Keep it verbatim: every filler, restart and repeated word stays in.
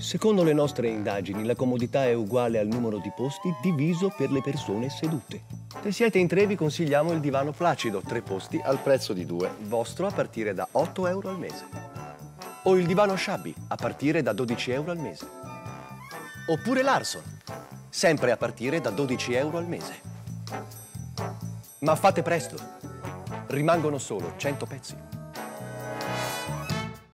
Secondo le nostre indagini, la comodità è uguale al numero di posti diviso per le persone sedute. Se siete in tre vi consigliamo il divano Placido, tre posti, Al prezzo di due. vostro a partire da otto euro al mese. O il divano Shabby, a partire da dodici euro al mese. Oppure l'Arson, sempre a partire da dodici euro al mese. Ma fate presto, rimangono solo cento pezzi.